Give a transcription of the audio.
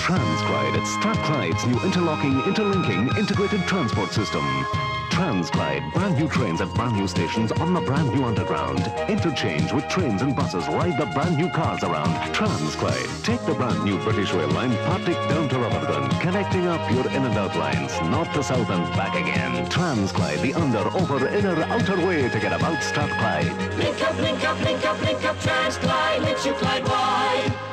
Trans-Clyde, it's Strathclyde's new interlocking, interlinking, integrated transport system. Trans-Clyde, brand new trains at brand new stations on the brand new underground. Interchange with trains and buses, ride the brand new cars around. Trans-Clyde, take the brand new British Rail line, Partick down to Rutherglen, connecting up your in and out lines, north to south and back again. Trans-Clyde, the under, over, inner, outer way to get about Strathclyde. Link up, link up, link up, link up, Trans-Clyde, links you Clyde-wide.